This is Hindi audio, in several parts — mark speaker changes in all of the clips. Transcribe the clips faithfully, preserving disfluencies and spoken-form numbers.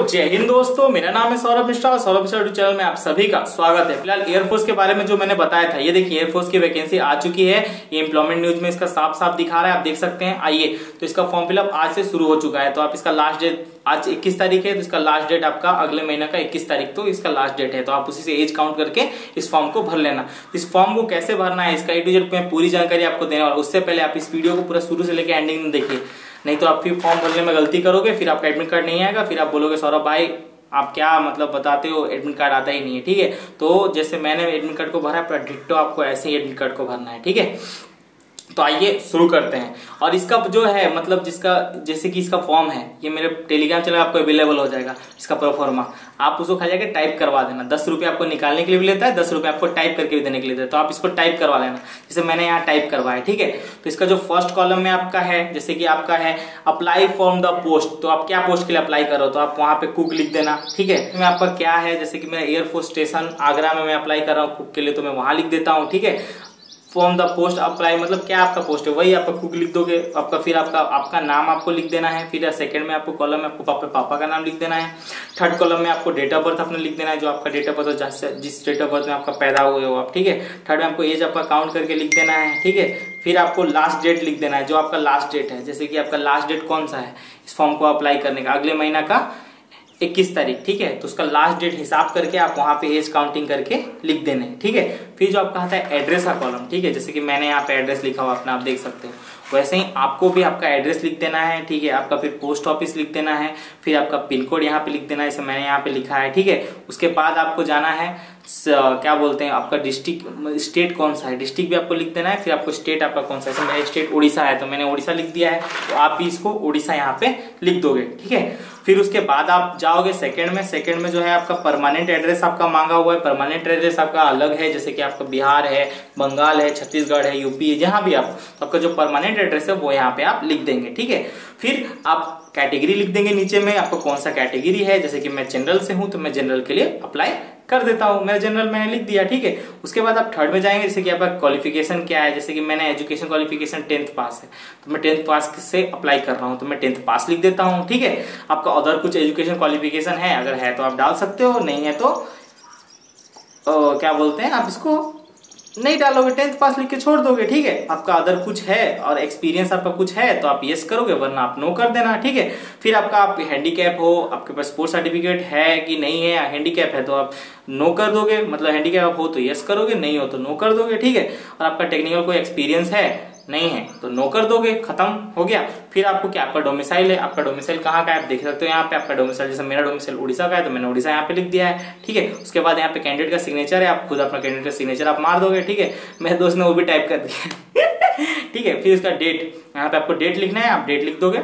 Speaker 1: जय हिंद दोस्तों, मेरा नाम है सौरभ मिश्रा और सौरभ मिश्रा यूट्यूब चैनल में आप सभी का स्वागत है। फिलहाल एयरफोर्स के बारे में जो मैंने बताया था, ये देखिए एयरफोर्स की वैकेंसी आ चुकी है। ये एम्प्लॉयमेंट न्यूज में इसका साफ साफ दिखा रहा है, आप देख सकते हैं। आइए, तो इसका फॉर्म फिलअप आज से शुरू हो चुका है। तो आप इसका लास्ट डेट आज इक्कीस तारीख है, तो इसका लास्ट डेट आपका अगले महीने का इक्कीस तारीख तो इसका लास्ट डेट है। तो आप उसी से एज काउंट करके इस फॉर्म को भर लेना। इस फॉर्म को कैसे भरना है, इसका ए टू जेड में पूरी जानकारी आपको देने वाला। उससे पहले आप इस वीडियो को पूरा शुरू से लेकर एंडिंग में देखिए, नहीं तो आप फिर फॉर्म भरने में गलती करोगे, फिर आपका एडमिट कार्ड नहीं आएगा, फिर आप बोलोगे सौरभ भाई आप क्या मतलब बताते हो, एडमिट कार्ड आता ही नहीं है। ठीक है, तो जैसे मैंने एडमिट कार्ड को भरा, पूरा डिट्टो आपको ऐसे ही एडमिट कार्ड को भरना है। ठीक है, तो आइए शुरू करते हैं। और इसका जो है मतलब जिसका जैसे कि इसका फॉर्म है, ये मेरे टेलीग्राम चैनल आपको अवेलेबल हो जाएगा। इसका प्रोफॉर्मा आप उसको खाली जाके टाइप करवा देना। दस रुपये आपको निकालने के लिए भी लेता है, दस रुपये आपको टाइप करके भी देने के लिए देता है। तो आप इसको टाइप करवा लेना, जैसे मैंने यहाँ टाइप करवाया। ठीक है, तो इसका जो फर्स्ट कॉलम में आपका है, जैसे कि आपका है अप्लाई फॉर्म द पोस्ट, तो आप क्या पोस्ट के लिए अप्लाई करो, तो आप वहां पे कुक लिख देना। ठीक है, मैं आपका क्या है, जैसे कि मैं एयरफोर्स स्टेशन आगरा में मैं अप्लाई कर रहा हूँ कुक के लिए, तो मैं वहां लिख देता हूँ। ठीक है, फॉर्म द पोस्ट अप्लाई मतलब क्या आपका पोस्ट है, वही आपका कुक लिख दोगे आपका। फिर आपका आपका नाम आपको लिख देना है। फिर सेकंड में आपको कॉलम में आपको पापा पापा का नाम लिख देना है। थर्ड कॉलम में आपको डेट ऑफ बर्थ अपने लिख देना है, जो आपका डेट ऑफ बर्थ हो, जिस डेट ऑफ बर्थ में आपका पैदा हुए हो आप। ठीक है, थर्ड में आपको एज आपका काउंट करके लिख देना है। ठीक है, फिर आपको लास्ट डेट लिख देना है, जो आपका लास्ट डेट है, जैसे कि आपका लास्ट डेट कौन सा है इस फॉर्म को अप्लाई करने का, अगले महीना का इक्कीस तारीख। ठीक है, तो उसका लास्ट डेट हिसाब करके आप वहां पे एज काउंटिंग करके लिख देने। ठीक है, फिर जो आपका आता है एड्रेस का कॉलम। ठीक है, जैसे कि मैंने यहाँ पे एड्रेस लिखा हुआ अपना, आप देख सकते हो, वैसे ही आपको भी आपका एड्रेस लिख देना है। ठीक है, आपका फिर पोस्ट ऑफिस लिख देना है, फिर आपका पिन कोड यहाँ पे लिख देना है, जैसे मैंने यहाँ पे लिखा है। ठीक है, उसके बाद आपको जाना है क्या बोलते हैं आपका डिस्ट्रिक्ट स्टेट कौन सा है, डिस्ट्रिक्ट भी आपको लिख देना है। फिर आपको स्टेट आपका कौन सा है, मेरा स्टेट उड़ीसा है तो मैंने उड़ीसा लिख दिया है, तो आप भी इसको उड़ीसा यहाँ पे लिख दोगे। ठीक है, फिर उसके बाद आप जाओगे सेकंड में। सेकंड में जो है आपका परमानेंट एड्रेस आपका मांगा हुआ है। परमानेंट एड्रेस आपका अलग है, जैसे कि आपका बिहार है, बंगाल है, छत्तीसगढ़ है, यूपी है, जहां भी आप आपका जो परमानेंट एड्रेस है वो यहाँ पे आप लिख देंगे। ठीक है, फिर आप कैटेगरी लिख देंगे नीचे में, आपको कौन सा कैटेगरी है, जैसे कि मैं जनरल से हूं तो मैं जनरल के लिए अप्लाई कर देता हूं, मेरा जनरल मैंने लिख दिया। ठीक है, उसके बाद आप थर्ड में जाएंगे, जैसे कि आपका क्वालिफिकेशन क्या है, जैसे कि मैंने एजुकेशन क्वालिफिकेशन टेंथ पास है तो मैं टेंथ पास से अप्लाई कर रहा हूं, तो मैं टेंथ पास लिख देता हूं। ठीक है, आपका अदर कुछ एजुकेशन क्वालिफिकेशन है, अगर है तो आप डाल सकते हो, नहीं है तो ओ, क्या बोलते हैं आप इसको नहीं डालोगे, टेंथ पास लिख के छोड़ दोगे। ठीक है, आपका अदर कुछ है और एक्सपीरियंस आपका कुछ है तो आप यस करोगे, वरना आप नो कर देना। ठीक है, फिर आपका आप हैंडीकैप हो, आपके पास स्पोर्ट्स सर्टिफिकेट है कि नहीं है, हैंडीकैप है तो आप नो कर दोगे, मतलब हैंडीकैप हो तो यस करोगे, नहीं हो तो नो कर दोगे। ठीक है, और आपका टेक्निकल कोई एक्सपीरियंस है नहीं है तो नो कर दोगे, खत्म हो गया। फिर आपको क्या आपका डोमिसाइल है, आपका डोमिसाइल कहाँ का है आप देख सकते हो यहाँ पे। आपका डोमिसाइल जैसे मेरा डोमिसाइल उड़ीसा का है तो मैंने उड़ीसा यहाँ पे लिख दिया है। ठीक है, उसके बाद यहाँ पे कैंडिडेट का सिग्नेचर है, आप खुद अपना कैंडिडेट का सिग्नेचर आप मार दोगे। ठीक है, मेरे दोस्त ने वो भी टाइप कर दिया। ठीक है, फिर इसका डेट, यहाँ पे आपको डेट लिखना है, आप डेट लिख दोगे,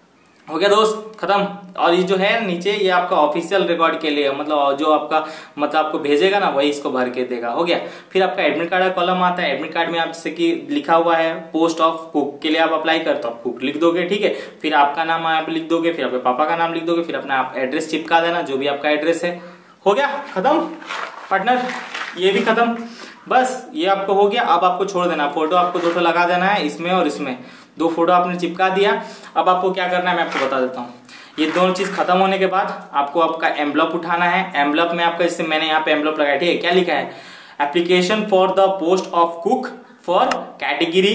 Speaker 1: हो गया दोस्त, खत्म। और ये जो है नीचे ये आपका ऑफिशियल रिकॉर्ड के लिए, मतलब जो आपका मतलब आपको भेजेगा ना वही इसको भर के देगा, हो गया। फिर आपका एडमिट कार्ड का कॉलम आता है। एडमिट कार्ड में आप जैसे कि लिखा हुआ है पोस्ट ऑफ कुक के लिए आप अप्लाई करते हो, आप कुक लिख दोगे। ठीक है, फिर आपका नाम आप लिख दोगे, फिर आपके पापा का नाम लिख दोगे, फिर अपना आप एड्रेस चिपका देना, जो भी आपका एड्रेस है, हो गया खत्म पार्टनर, ये भी खत्म। बस ये आपको हो गया। अब आपको छोड़ देना, फोटो आपको दो लगा देना है, इसमें और इसमें दो फोटो आपने चिपका दिया। अब आपको क्या करना है मैं आपको बता देता हूँ। ये दोनों चीज खत्म होने के बाद आपको आपका एनवलप उठाना है। एनवलप में आपका जैसे मैंने यहाँ पे एनवलप लगाया, ठीक है, क्या लिखा है, application for the post of cook for category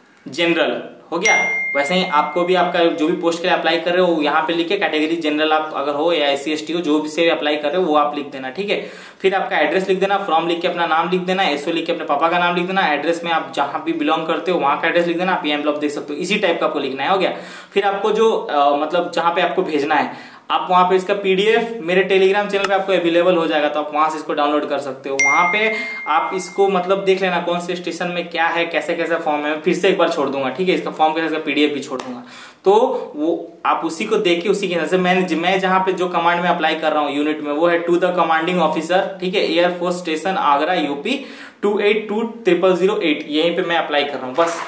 Speaker 1: general, हो गया। वैसे ही आपको भी आपका जो भी पोस्ट के लिए अप्लाई कर रहे हो यहाँ पे लिखे कैटेगरी जनरल आप अगर हो या एस सी एस टी हो, जो भी से अप्लाई कर रहे हो वो आप लिख देना। ठीक है, फिर आपका एड्रेस लिख देना, फ्रॉम लिख के अपना नाम लिख देना, एसओ लिख के अपने पापा का नाम लिख देना, एड्रेस में आप जहां भी बिलोंग करते हो वहां का एड्रेस लिख देना। आप ये एनवलप देख सकते हो, इसी टाइप का आपको लिखना है, हो गया। फिर आपको जो आ, मतलब जहां पे आपको भेजना है, आप वहां पे इसका पीडीएफ मेरे टेलीग्राम चैनल पे आपको अवेलेबल हो जाएगा, तो आप वहां से इसको डाउनलोड कर सकते हो। वहां पे आप इसको मतलब देख लेना कौन से स्टेशन में क्या है, कैसे कैसे फॉर्म है, फिर से एक बार छोड़ दूंगा। ठीक है, इसका फॉर्म कैसे पीडीएफ भी छोड़ दूंगा, तो वो आप उसी को देख के उसी के जैसे मैंने मैं जहां पे जो कमांड में अप्लाई कर रहा हूँ यूनिट में, वो है टू द कमांडिंग ऑफिसर। ठीक है, air force station Agra UP two eight two triple zero eight, यहीं पे मैं अप्लाई कर रहा हूँ। बस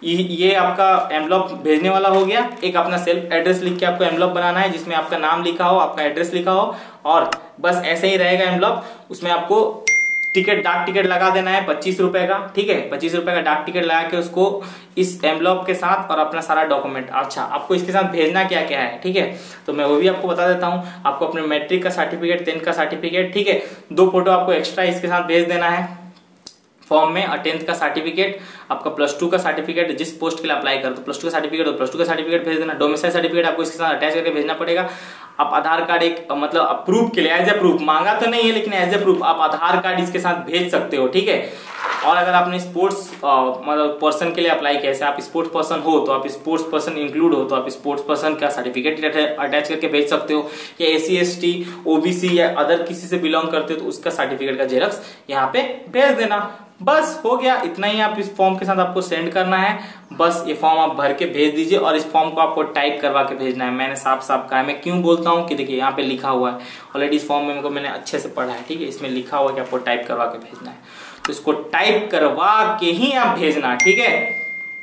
Speaker 1: ये आपका एनवलप भेजने वाला हो गया। एक अपना सेल्फ एड्रेस लिख के आपको एनवलप बनाना है, जिसमें आपका नाम लिखा हो, आपका एड्रेस लिखा हो, और बस ऐसे ही रहेगा एनवलप। उसमें आपको टिकट डाक टिकट लगा देना है पच्चीस रुपए का, ठीक है, पच्चीस रुपए का डाक टिकट लगा के उसको इस एनवलप के साथ और अपना सारा डॉक्यूमेंट, अच्छा आपको इसके साथ भेजना क्या क्या है, ठीक है, तो मैं वो भी आपको बता देता हूँ। आपको अपने मैट्रिक का सर्टिफिकेट, टेंथ का सर्टिफिकेट, ठीक है, दो फोटो आपको एक्स्ट्रा इसके साथ भेज देना है फॉर्म में, और टेंथ का सर्टिफिकेट, आपका प्लस टू का सर्टिफिकेट, जिस पोस्ट के लिए अप्लाई कर तो प्लस टू का सर्टिफिकेट तो प्लस टू का सर्टिफिकेट भेज देना। डोमिसाइल सर्टिफिकेट आपको इसके साथ अटैच करके भेजना पड़ेगा। आप आधार कार्ड एक मतलब प्रूफ के लिए एज ए प्रूफ, मांगा तो नहीं है लेकिन एज ए प्रूफ आप आधार कार्ड इसके साथ भेज सकते हो, ठीक है। और अगर आपने स्पोर्ट्स मतलब पर्सन के लिए अप्लाई किया, जैसे आप स्पोर्ट्स पर्सन हो तो आप स्पोर्ट्स पर्सन इंक्लूड हो तो आप स्पोर्ट्स पर्सन का सर्टिफिकेट अटैच करके भेज सकते हो, या एसी एसटी ओबीसी या अदर किसी से बिलोंग करते हो तो उसका सर्टिफिकेट का जेरॉक्स यहाँ पे भेज देना। बस हो गया, इतना ही आप इस फॉर्म के साथ आपको सेंड करना है। बस ये फॉर्म आप भर के भेज दीजिए और इस फॉर्म को आपको टाइप करवा के भेजना है। मैंने साफ साफ कहा है, मैं क्यों बोलता हूँ कि देखिए यहाँ पे लिखा हुआ है ऑलरेडी, इस फॉर्म में को मैंने अच्छे से पढ़ा है, ठीक है, इसमें लिखा हुआ है कि आपको टाइप करवा के भेजना है, तो इसको टाइप करवा के ही आप भेजना, ठीक है।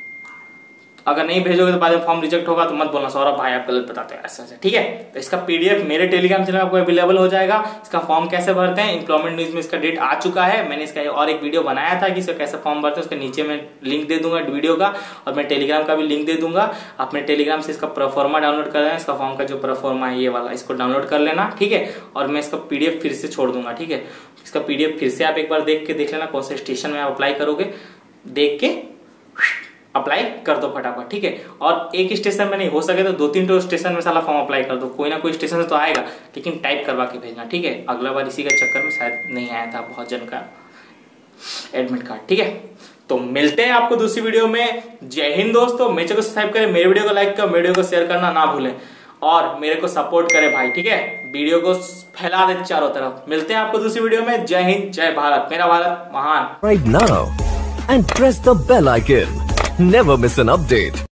Speaker 1: अगर नहीं भेजोगे तो बाद में फॉर्म रिजेक्ट होगा तो मत बोलना सौरभ भाई आप गलत बताते हैं ऐसा, ठीक है। तो इसका पीडीएफ मेरे टेलीग्राम चैनल आपको अवेलेबल हो जाएगा। इसका फॉर्म कैसे भरते हैं, एम्प्लॉयमेंट न्यूज में इसका डेट आ चुका है, मैंने इसका और एक वीडियो बनाया था कि इसका कैसे फॉर्म भरते हैं, उसके नीचे मैं लिंक दे दूंगा वीडियो का, और मैं टेलीग्राम का भी लिंक दे दूंगा। अपने टेलीग्राम से इसका प्रोफॉर्मा डाउनलोड कर लेना, इसका फॉर्म का जो प्रोफॉर्मा है ये वाला, इसको डाउनलोड कर लेना, ठीक है। और मैं इसका पीडीएफ फिर से छोड़ दूंगा, ठीक है। इसका पीडीएफ फिर से आप एक बार देख के देख लेना कौन से स्टेशन में आप अप्लाई करोगे, देख के अप्लाई कर दो फटाफट, ठीक है। और एक स्टेशन में नहीं, हो सके तो दो तीन तो स्टेशन में साला फॉर्म अप्लाई कर दो, कोई ना कोई स्टेशन से तो आएगा, लेकिन टाइप करवा के भेजना, ठीक है। अगला बार इसी का चक्कर में शायद नहीं आया था बहुत जन का एडमिट कार्ड, ठीक है। तो मिलते हैं आपको दूसरी वीडियो में। जय हिंद दोस्तों, मेरे को सब्सक्राइब करें, मेरे वीडियो को लाइक करें, वीडियो को शेयर करना ना भूलें और मेरे को सपोर्ट करें भाई, ठीक है। वीडियो को फैला दे चारों तरफ। मिलते हैं आपको दूसरी वीडियो में। जय हिंद, जय भारत, मेरा भारत महान।
Speaker 2: Right now and press the bell icon. Never miss an update.